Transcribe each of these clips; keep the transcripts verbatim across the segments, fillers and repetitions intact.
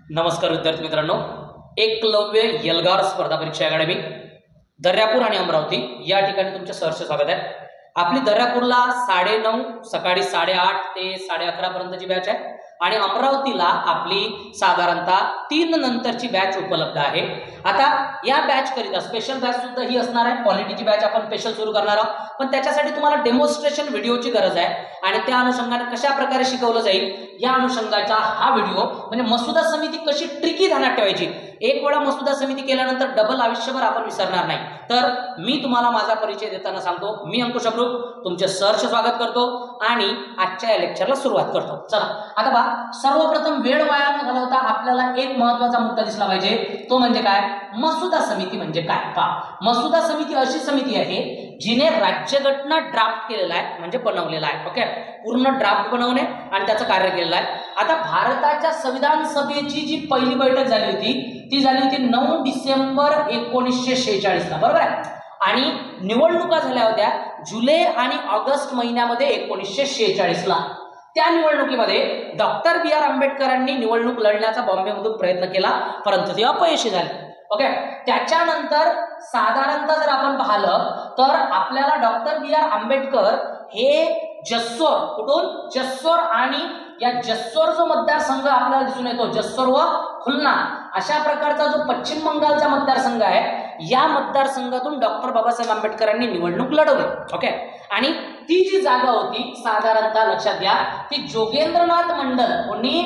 नमस्कार विद्यार्थी मित्रांनो, एकलव्य एल्गार स्पर्धा परीक्षा अकॅडमी दर्यापूर आणि अमरावती या ठिकाणी तुमचे सहर्ष स्वागत आहे। आपली दर्यापूरला साडे नऊ सकाळी साडेआठ ते साडे अकरा पर्यंतची बॅच आहे आणि अमरावतीला आपली साधारणतः तीन नंतरची बॅच उपलब्ध आहे। आता या बॅच करिता स्पेशल बॅच सुद्धा ही असणार आहे। क्वालिटीची बॅच आपण स्पेशल सुरू करणार आहोत, पण त्याच्यासाठी तुम्हाला डेमॉन्स्ट्रेशन व्हिडिओची गरज आहे आणि त्या अनुषंगाने कशा प्रकारे शिकवलं जाईल या अनुषंगाचा हा व्हिडिओ, म्हणजे मसुदा समिती कशी ट्रिकी ध्यानात ठेवायची। एक वेळा मसुदा समिती केल्यानंतर डबल आयुष्यभर आपण विसरणार नाही। तर मी तुम्हाला माझा परिचय देताना सांगतो, मी अंकुश अब्रू तुमचे सहर्ष स्वागत करतो आणि आजच्या या लेक्चरला सुरुवात करतो। चला आता बा, सर्वप्रथम वेळ वाया न घालवता आपल्याला एक महत्त्वाचा मुद्दा दिसला पाहिजे, तो म्हणजे काय, मसुदा समिती म्हणजे काय। पहा, मसुदा समिती अशी समिती आहे जिने राज्यघटना ड्राफ्ट केलेला आहे, म्हणजे बनवलेला आहे। ओके, पूर्ण ड्राफ्ट बनवणे आणि त्याचं कार्य केलेलं आहे। आता भारताच्या संविधान सभेची जी पहिली बैठक झाली होती ती झाली होती नऊ डिसेंबर एकोणीसशे शेहेचाळीस ला, बरोबर आहे। आणि निवडणुका झाल्या होत्या जुलै आणि ऑगस्ट महिन्यामध्ये एकोणीसशे शेहेचाळीस ला। त्या निवडणुकीमध्ये डॉक्टर बी आर आंबेडकरांनी निवडणूक लढण्याचा बॉम्बेमधून प्रयत्न केला, परंतु ते अपयशी झाले। ओके, त्याच्यानंतर साधारणतः जर आपण पाहिलं तर आपल्याला डॉक्टर बी आर आंबेडकर हे जसोर, कुठून, जसोर, आणि या जसोर जो मतदारसंघ आपल्याला दिसून येतो, जसोर व खुलना अशा प्रकारचा जो पश्चिम बंगालचा मतदारसंघ आहे, या मतदारसंघातून डॉक्टर बाबासाहेब आंबेडकरांनी निवडणूक लढवली। ओके, आणि ती जी जागा होती साधारणतः लक्षात घ्या, ती जोगेंद्रनाथ मंडल, कोणी,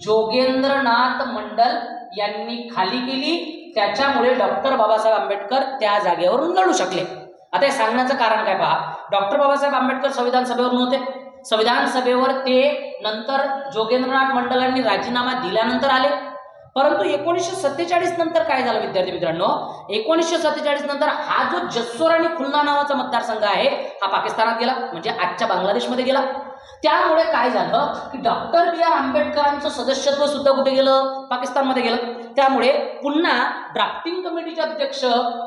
जोगेंद्रनाथ मंडल यांनी खाली केली। त्याच्यामुळे डॉक्टर बाबासाहेब आंबेडकर त्या जागेवरून लढू शकले। आता हे सांगण्याचं कारण काय पहा, डॉक्टर बाबासाहेब आंबेडकर संविधान सभेवर नव्हते। संविधान सभेवर ते नंतर जोगेंद्रनाथ मंडलांनी राजीनामा दिल्यानंतर आले, परंतु एकोणीसशे सत्तेचाळीस नंतर काय झालं विद्यार्थी मित्रांनो, एकोणीसशे सत्तेचाळीस नंतर हा जो जसोर आणि खुलना नावाचा मतदारसंघ आहे हा पाकिस्तानात गेला, म्हणजे आजच्या बांगलादेशमध्ये गेला। त्यामुळे काय झालं की डॉक्टर बी आर आंबेडकरांचं सदस्यत्व सुद्धा कुठे गेलं, पाकिस्तानमध्ये गेलं। त्यामुळे पुन्हा ड्राफ्टिंग कमिटीचे अध्यक्ष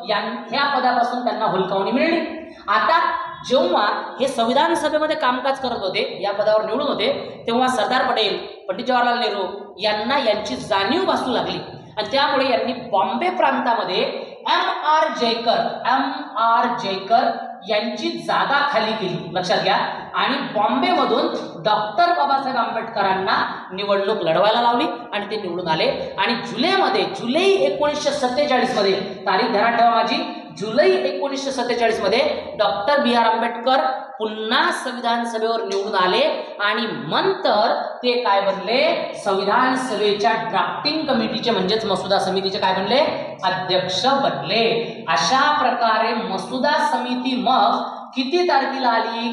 या पदापासून त्यांना हुलकावणी मिळाली। आता जेव्हा हे संविधान सभेमध्ये कामकाज करत होते, या पदावर निवडून होते, तेव्हा सरदार पटेल, पंडित जवाहरलाल नेहरू यांना यांची जाणीव भासू लागली आणि त्यामुळे यांनी बॉम्बे प्रांतामध्ये M R Jayakar M R Jayakar यांची जागा खाली केली, लक्षात घ्या, आणि बॉम्बे मधून डॉक्टर बाबासाहेब आंबेडकरांना निवडणूक लढवायला लावली आणि ते निवडून आले। आणि जुलैमध्ये जुलै एकोणीसशे सत्तेचाळीस मध्ये, तारीख ध्यानात ठेवा माझी, जुलै एकोणीसशे सत्तेचाळीस मध्ये डॉक्टर बी आर आंबेडकर पुन्हा संविधान सभेवर निवडून आले आणि नंतर ते काय बनले, संविधान सभेच्या ड्राफ्टिंग कमिटीचे म्हणजेच मसुदा समितीचे काय बनले, अध्यक्ष बनले। अशा प्रकारे मसुदा समिती मग किती तारखेला आली,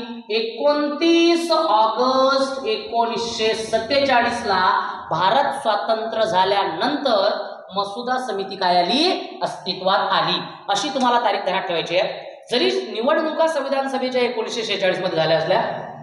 एकोणतीस ऑगस्ट एकोणीसशे सत्तेचाळीस ला भारत स्वातंत्र्य झाल्यानंतर मसुदा समिती काय आली, अस्तित्वात आली। अशी तुम्हाला तारीख ध्यानात ठेवायची आहे। जरी निवडणुका संविधान सभेच्या एकोणीसशे शेहेचाळीस मध्ये झाल्या असल्या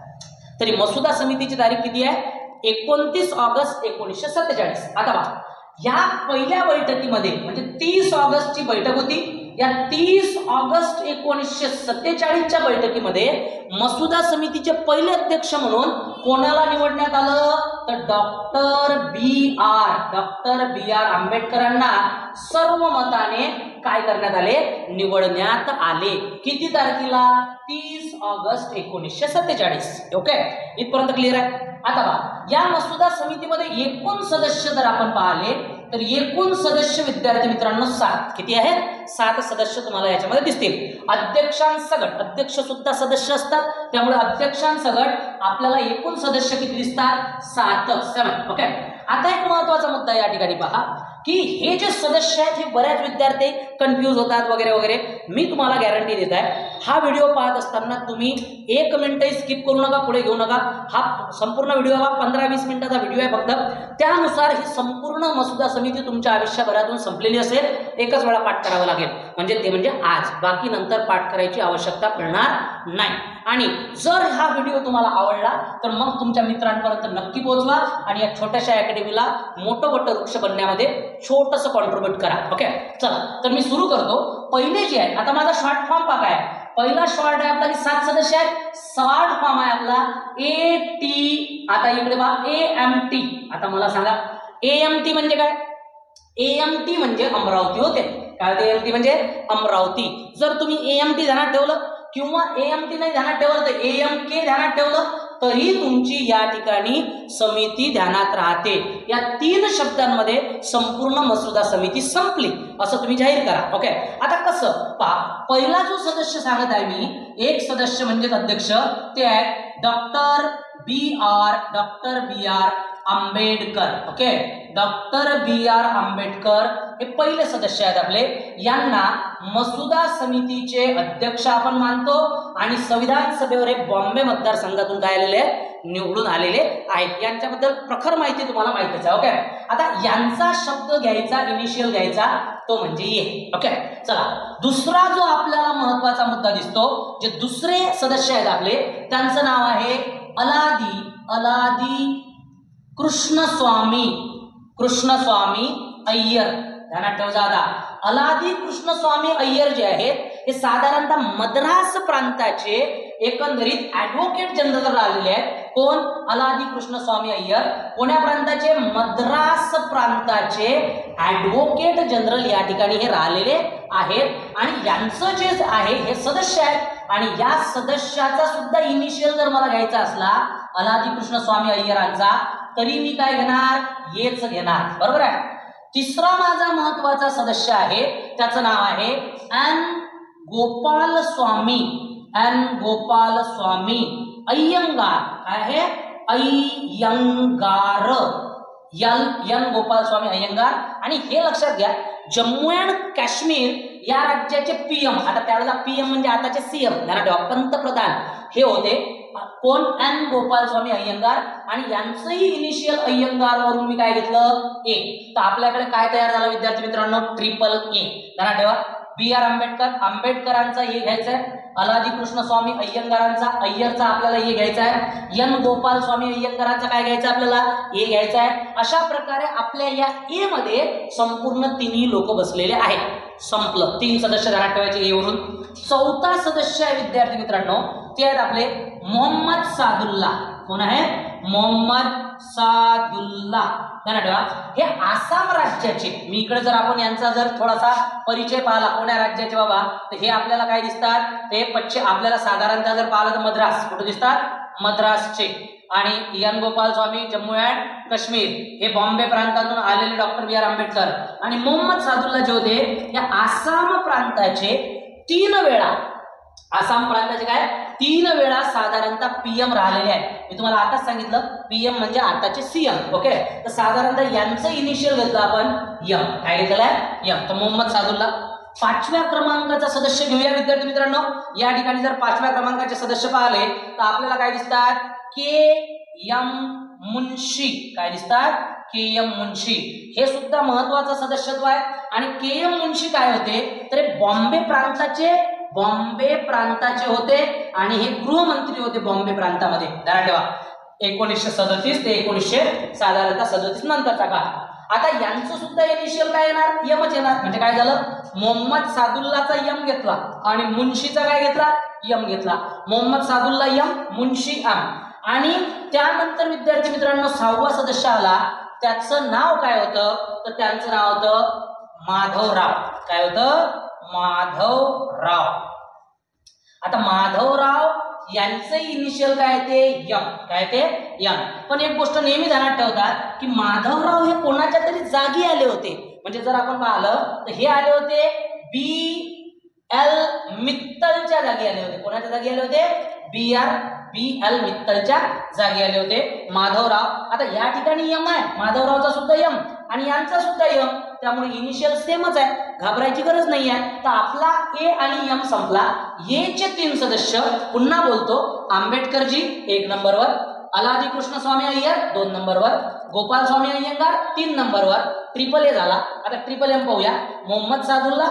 तरी मसुदा समितीची तारीख किती आहे, एकोणतीस ऑगस्ट एकोणीसशे सत्तेचाळीस। आता बघा, या पहिल्या बैठकीमध्ये म्हणजे तीस ऑगस्ट ची बैठक होती, या तीस ऑगस्ट एकोणीसशे सत्तेचाळीसच्या बैठकीमध्ये मसुदा समितीचे पहिले अध्यक्ष म्हणून कोणाला निवडण्यात आलं, तर doctor B R doctor B R आंबेडकरांना सर्व मताने काय करण्यात आले, निवडण्यात आले। किती तारखेला, तीस ऑगस्ट एकोणीसशे सत्तेचाळीस। ओके, इथपर्यंत क्लिअर आहे। आता बघा, या मसुदा समितीमध्ये एकूण सदस्य जर आपण पाहिले तर एकूण सदस्य विद्यार्थी मित्रांनो सात, किती आहेत, सात सदस्य तुम्हाला याच्यामध्ये दिसतील। अध्यक्षांसकट, अध्यक्ष सुद्धा सदस्य असतात, त्यामुळे अध्यक्षांसकट आपल्याला एकूण सदस्य किती दिसतात, सात, सेवन। ओके, आता एक महत्वाचा मुद्दा या ठिकाणी पहा की हे जे सदस्य आहेत हे बऱ्याच विद्यार्थी कन्फ्यूज होतात वगैरे वगैरे। मी तुम्हाला गॅरंटी देत आहे, हा व्हिडिओ पाहत असताना तुम्ही एक मिनिटही स्किप करू नका, पुढे घेऊ नका। हा संपूर्ण व्हिडिओ हा पंधरा वीस मिनिटाचा व्हिडिओ आहे फक्त, त्यानुसार ही संपूर्ण मसुदा समिती तुमच्या आयुष्यभरातून संपलेली असेल। एकच वेळा पाठ करावं लागेल, म्हणजे ते म्हणजे आज, बाकी नंतर पाठ करायची आवश्यकता पडणार नाही। आणि जर हा व्हिडिओ तुम्हाला आवडला तर मग तुमच्या मित्रांपर्यंत नक्की पोहोचवा आणि या छोट्याशा अकॅडमीला मोठं मोठं वृक्ष बनण्यामध्ये छोटंसं कॉन्ट्रीब्यूट करा। ओके, चला तर मी सुरू करतो। पहिले जे आहे, आता माझा शॉर्ट फॉर्म पहा काय, पहिला शॉर्ट आहे आपला की सात सदस्य आहेत, शॉर्ट फॉर्म आहे आपला ए टी। आता इकडे पहा ए एम टी। आता मला सांगा ए एम टी म्हणजे काय, एएमटी म्हणजे अमरावती होते. काय होते? एएमटी म्हणजे अमरावती. जर तुम्ही एएमटी ध्यानात ठेवलं किंवा एएमटी नाही ध्यानात ठेवलं तर एएमके ध्यानात ठेवलं तरी तुमची या ठिकाणी समिती ध्यानात राहते. या तीन शब्दांमध्ये संपूर्ण मसुदा समिती संपली असं तुम्ही जाहीर करा. ओके. आता कसं पहा, पहिला जो सदस्य सांगत आहे मी, एक सदस्य म्हणजे अध्यक्ष, ते आहे doctor B R doctor B R Ambedkar. Okay. Doctor B R Ambedkar हे पहिले सदस्य आहेत आपले. यांना मसुदा समितीचे अध्यक्ष आपण मानतो आणि संविधान सभेवर हे बॉम्बे मतदारसंघातून काय आलेले निवडून आलेले आहेत. यांच्याबद्दल प्रखर माहिती तुम्हाला माहितीच आहे. ओके. आता यांचा शब्द घ्यायचा, इनिशियल घ्यायचा, तो म्हणजे ये. ओके. चला, दुसरा जो आपल्याला महत्वाचा मुद्दा दिसतो, जे दुसरे सदस्य आहेत आपले, त्यांचं नाव आहे अलादी अलादी कृष्णस्वामी कृष्णस्वामी अय्यर. ध्यानात ठेव दादा, अलादी कृष्णस्वामी अय्यर जे आहेत हे साधारणतः मद्रास प्रांताचे एकंदरीत ऍडव्होकेट जनरल आलेले आहेत. कोण? अलादी कृष्णस्वामी अय्यर. कोण्या प्रांताचे? मद्रास प्रांताचे ऍडव्होकेट जनरल या ठिकाणी हे राहिलेले आहेत. आणि यांचं जे आहे हे सदस्य आहेत आणि या सदस्याचा सुद्धा इनिशियल जर मला घ्यायचा असला अलादी कृष्णस्वामी अय्यरांचा, तरी मी काय घेणार? हेच घेणार. बरोबर आहे. तिसरा माझा महत्वाचा सदस्य आहे, त्याचं नाव आहे N Gopalaswami N Gopalaswami Ayyangar. काय आहे? Ayyangar. L N Gopalaswami Ayyangar. आणि हे लक्षात घ्या, जम्मू अँड काश्मीर या राज्याचे पीएम, आता त्यावेळेला पीएम म्हणजे आताचे सीएम, ध्यानात ठेवा, पंतप्रधान हे होते कोण? N Gopalaswami Ayyangar. आणि यांचंही इनिशियल अय्यंगार वरून मी काय घेतलं? ए. तर आपल्याकडे काय तयार झालं विद्यार्थी मित्रांनो? Triple A. ध्यानात ठेवा, बी आर आंबेडकर आंबेडकरांचा ए घ्यायचा आहे, अलादी कृष्णस्वामी अय्यंगारांचा अय्यरचा आपल्याला ए घ्यायचा आहे, एन गोपाल स्वामी अय्यंगारांचा काय घ्यायचा आपल्याला? ए घ्यायचा आहे. अशा प्रकारे आपल्या या ए मध्ये संपूर्ण तिन्ही लोक बसलेले आहेत. संपलं. तीन सदस्य ध्यानात ठेवायचे ए वरून. चौथा सदस्य आहे विद्यार्थी मित्रांनो, ते आहेत आपले मोहम्मद सादुल्ला. कोण आहे? मोहम्मद सादुल्ला. ध्यानात ठेवा, हे आसाम राज्याचे, मी इकडे जर आपण यांचा जर थोडासा परिचय पाहिला कोण्या राज्याचे बाबा, तर हे आपल्याला काय दिसतात? ते पश्चिम, आपल्याला साधारणतः जर पाहिलं तर मद्रास. कुठे दिसतात? मद्रासचे. आणि N Gopalaswami Jammu and Kashmir हे बॉम्बे प्रांतातून आलेले डॉक्टर बी आर आंबेडकर. आणि मोहम्मद सादुल्ला जे होते या आसाम प्रांताचे तीन वेळा, आसाम प्रांताचे काय तीन वेळा साधारणतः पीएम राहिलेले आहेत. मी तुम्हाला आताच सांगितलं, पीएम म्हणजे आताचे सीएम. ओके. तर साधारणतः यांचं इनिशियल घेतलं आपण यम. काय घेतलेलं आहे? यम. तर मोहम्मद सादुल्ला. पाचव्या क्रमांकाचा सदस्य घेऊया विद्यार्थी मित्रांनो. या ठिकाणी जर पाचव्या क्रमांकाचे सदस्य पाहिले तर आपल्याला काय दिसतात? K M Munshi. काय दिसतात? K M Munshi. हे सुद्धा महत्वाचं सदस्यत्व आहे. आणि के एम मुन्शी काय होते तर बॉम्बे प्रांताचे बॉम्बे प्रांताचे होते आणि हे गृहमंत्री होते बॉम्बे प्रांतामध्ये. ध्यानात ठेवा, एकोणीसशे सदतीस ते एकोणीसशे साधारणतः सदतीस नंतरचा काळ. आता यांचं सुद्धा इनिशियल काय येणार? यमच येणार. म्हणजे काय झालं? मोहम्मद सादुल्लाचा यम घेतला आणि मुन्शीचा काय घेतला? यम घेतला. Mohammad Saadulla M, Munshi M. आणि त्यानंतर विद्यार्थी मित्रांनो सहावा सदस्य आला, त्याचं नाव काय होतं? तर त्यांचं नाव होतं माधवराव. काय होतं? माधवराव. आता माधवराव यांचे इनिशियल काय ते? यम. काय ते? यम. पण एक गोष्ट नेहमी ध्यानात ठेवतात की माधवराव हे कोणाच्या तरी जागी आले होते. म्हणजे जर आपण पाहिलं तर हे आले होते बी एल मित्तलच्या जागी आले होते. कोणाच्या जागी आले होते? बी आर बी एल मित्तलच्या जागी आले होते माधवराव. आता या ठिकाणी यम आहे, माधवरावचा सुद्धा यम आणि यांचा सुद्धा यम, त्यामुळे इनिशियल सेमच आहे, घाबरायची गरज नाही आहे. तर आपला ए आणि यम संपला. ए चे तीन सदस्य पुन्हा बोलतो, आंबेडकरजी एक नंबरवर, अलादी कृष्णस्वामी अय्यर दोन नंबरवर, गोपाल स्वामी अय्यंगार तीन नंबरवर. ट्रिपल ए झाला. आता ट्रिपल एम पाहूया. मोहम्मद सादुल्ला,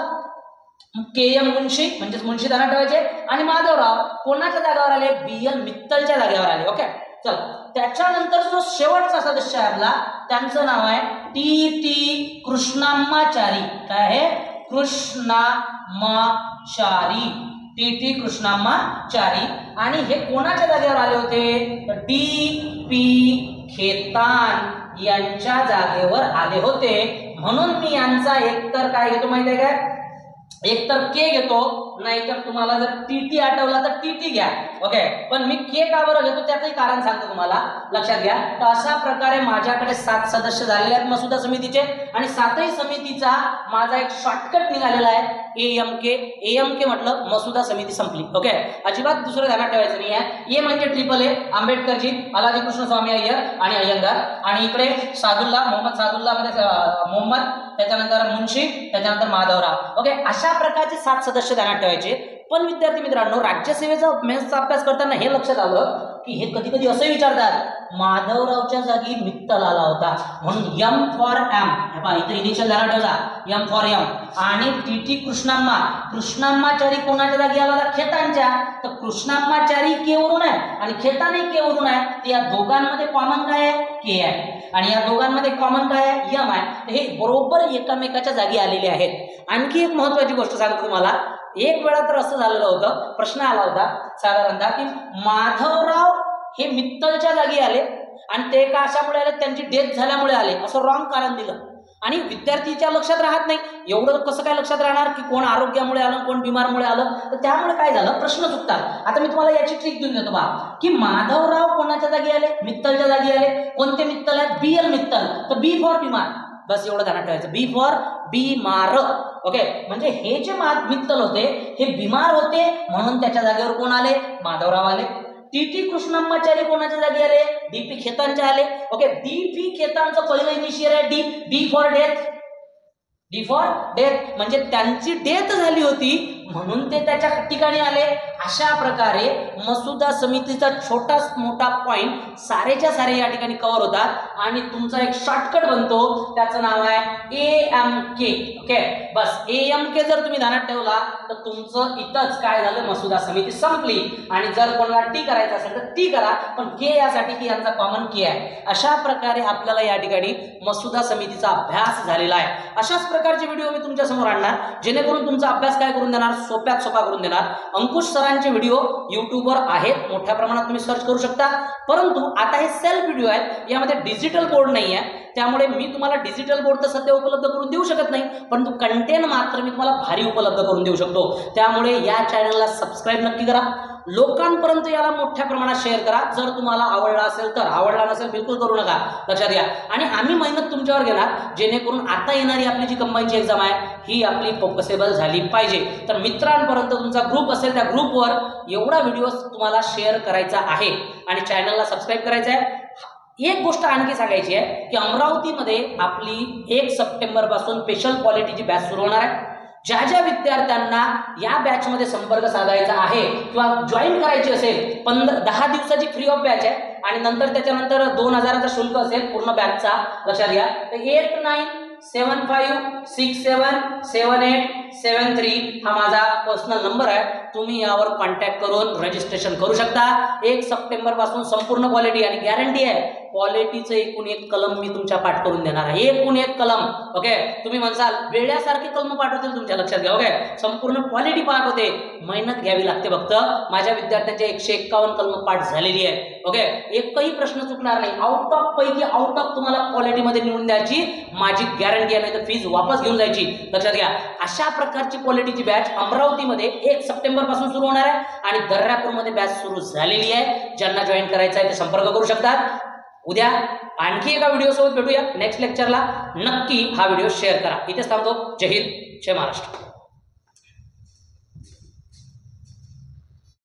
के एम मुन्शी म्हणजेच मुन्शी ध्यानात ठेवायचे आणि माधवराव कोणाच्या जागेवर आले? बी एल मित्तलच्या जागेवर आले. ओके. चल, त्याच्यानंतर जो शेवटचा सदस्य आहे आपला, त्यांचं नाव आहे टी टी कृष्णाम्माचारी. काय आहे? कृष्णाम्माचारी. T T Krishnamachari. आणि हे कोणाच्या जागेवर आले होते? तर डी पी खेतान यांच्या जागेवर आले होते. म्हणून मी यांचा एकतर काय घेतो माहिती आहे काय, एकतर के घेतो, नाहीतर तुम्हाला जर टीटी आठवला तर टीटी घ्या. ओके, पण मी के का बरं घेतो त्याचंही कारण सांगतो तुम्हाला, लक्षात घ्या. तर अशा प्रकारे माझ्याकडे सात सदस्य झालेले आहेत मसुदा समितीचे आणि सातही समितीचा माझा एक शॉर्टकट निघालेला आहे A M K. A M के म्हटलं मसुदा समिती संपली. ओके, अजिबात दुसरं ध्यानात ठेवायचं नाही आहे. ए म्हणजे triple A, Ambedkarji, Alladi Krishnaswami Iyer आणि अय्यंगार, आणि इकडे सादुल्ला मोहम्मद, सादुल्ला मध्ये मोहम्मद, त्याच्यानंतर मुन्शी, त्याच्यानंतर माधवराव. ओके, अशा प्रकारचे सात सदस्य ध्यानात ठेवायचे. पण विद्यार्थी मित्रांनो, राज्यसेवेचा मेन्सचा अभ्यास करताना हे लक्षात आलं की हे कधी कधी असं विचारतात माधवरावच्या जागी मित्तल आला होता, म्हणून एम फॉर एम, इथे इनिशियल ध्यानात ठेवा, एम फॉर एम. आणि टीटी कृष्णाम्मा, कृष्णाम्माचारी कोणाच्या जागी आला होता, खेतांच्या. तर कृष्णाम्माचारी के वरून आहे आणि खेताने के वरून आहे, तर या दोघांमध्ये कॉमन काय आहे, के आहे, आणि या दोघांमध्ये कॉमन काय आहे, यम आहे. हे बरोबर एकमेकाच्या जागी आलेले आहेत. आणखी एक महत्वाची गोष्ट सांगतो तुम्हाला, एक वेळा तर असं झालेलं होतं, प्रश्न आला होता साधारणतः की माधवराव हे मित्तलच्या जागी आले आणि ते का अशामुळे आले, त्यांची डेथ झाल्यामुळे आले, असं रॉंग कारण दिलं आणि विद्यार्थीच्या लक्षात राहत नाही. एवढं कसं काय लक्षात राहणार की कोण आरोग्यामुळे आलं, कोण बिमारमुळे आलं, तर त्यामुळे काय झालं, प्रश्न चुकतात. आता मी तुम्हाला याची ट्रिक देऊन देतो बा, की माधवराव कोणाच्या जागी आले, मित्तलच्या जागी आले. कोणते मित्तल आहेत, बी एल मित्तल, तर बी फॉर बिमार, बस एवढं ध्यानात ठेवायचं, बी फॉर बीमार. ओके, म्हणजे हे जे मित्तल होते हे बिमार होते म्हणून त्याच्या जागेवर कोण आले, माधवराव आले. टीटी कृष्णाम्माचारी कोणाच्या जागी आले, डीपी खेतांचे आले. ओके, डीपी खेतांचं पहिलं इनिशियल आहे D, D for death, D for death म्हणजे त्यांची डेथ झाली होती म्हणून ते त्याच्या ठिकाणी आले. अशा प्रकारे मसुदा समितीचा छोटा मोठा पॉइंट सारेच्या सारे या ठिकाणी कव्हर होतात आणि तुमचा एक शॉर्टकट बनतो, त्याचं नाव आहे ए एम के. ओके, बस ए एम के जर तुम्ही ध्यानात ठेवला तर तुमचं इथंच काय झालं, मसुदा समिती संपली. आणि जर कोणाला टी करायचं असेल तर टी करा, पण के यासाठी की यांचा कॉमन के आहे. अशा प्रकारे आपल्याला या ठिकाणी मसुदा समितीचा अभ्यास झालेला आहे. अशाच प्रकारचे व्हिडिओ मी तुमच्या समोर आणणार जेणेकरून तुमचा अभ्यास काय करून देणार, सोप्यात सोपा करून देणार. अंकुश सरांचे व्हिडिओ युट्यूबवर आहेत, मोठ्या प्रमाणात तुम्ही सर्च करू शकता. परंतु आता हे सेल्फ व्हिडिओ आहेत, यामध्ये डिजिटल बोर्ड नाही आहे, त्यामुळे मी तुम्हाला डिजिटल बोर्ड तर सध्या उपलब्ध करून देऊ शकत नाही, परंतु कंटेंट मात्र मी तुम्हाला भारी उपलब्ध करून देऊ शकतो. त्यामुळे या चॅनलला सबस्क्राईब नक्की करा, लोकांपर्यंत याला मोठ्या प्रमाणात शेअर करा. जर तुम्हाला आवडला असेल तर, आवडला नसेल बिलकुल करू नका, लक्षात घ्या. आणि आम्ही मेहनत तुमच्यावर घेणार जेणेकरून आता येणारी आपली जी कंबाईनची एक्झाम आहे ही आपली फोकसेबल झाली पाहिजे. तर मित्रांपर्यंत तुमचा ग्रुप असेल त्या ग्रुपवर एवढा व्हिडिओ तुम्हाला शेअर करायचा आहे आणि चॅनलला सबस्क्राईब करायचं आहे. एक गोष्ट आणखी सांगायची आहे की अमरावतीमध्ये आपली एक सप्टेंबर पासून स्पेशल क्वालिटीची बॅच सुरू होणार आहे. ज्या ज्या विद्यार्थ्यांना या बॅच मध्ये संपर्क साधायचा आहे किंवा जॉईन करायची असेल, पंधरा दहा दिवसाची फ्री ऑफ बॅच आहे आणि नंतर त्याच्यानंतर दोन हजाराचा शुल्क असेल पूर्ण बॅचचा, लक्षात घ्या. तर eight nine seven five six seven seven eight seven three हा माझा पर्सनल नंबर आहे. तुम्ही यावर कॉन्टॅक्ट करून रजिस्ट्रेशन करू शकता. एक सप्टेंबर पासून संपूर्ण क्वालिटी आणि गॅरंटी आहे क्वालिटीचं एकूण एक कलम मी तुमच्या पाठ करून देणार आहे, एकूण एक कलम. ओके, तुम्ही म्हणसाल वेळ्यासारखे कलम पाठवतील तुमच्या, लक्षात घ्या. ओके, संपूर्ण क्वालिटी पाठ होते, मेहनत घ्यावी लागते. फक्त माझ्या विद्यार्थ्यांचे एकशे एक्कावन्न कलम पाठ झालेली आहे. ओके, एकही प्रश्न चुकणार नाही. आउट ऑफ पैकी आउट ऑफ तुम्हाला क्वालिटीमध्ये निवडून द्यायची माझी गॅरंटी आहे, नाही तर फीज वापस घेऊन जायची, लक्षात घ्या. अशा प्रकारची क्वालिटीची बॅच अमरावतीमध्ये एक सप्टेंबर पासून सुरू होणार आहे आणि दर्यापूरमध्ये बॅच सुरू झालेली आहे. ज्यांना जॉईन करायचं आहे ते संपर्क करू शकतात. उद्या आणखी एका व्हिडिओ सोबत भेटूया नेक्स्ट लेक्चरला. नक्की हा व्हिडिओ शेअर करा. इथेच थांबतो. जय हिंद, जय महाराष्ट्र.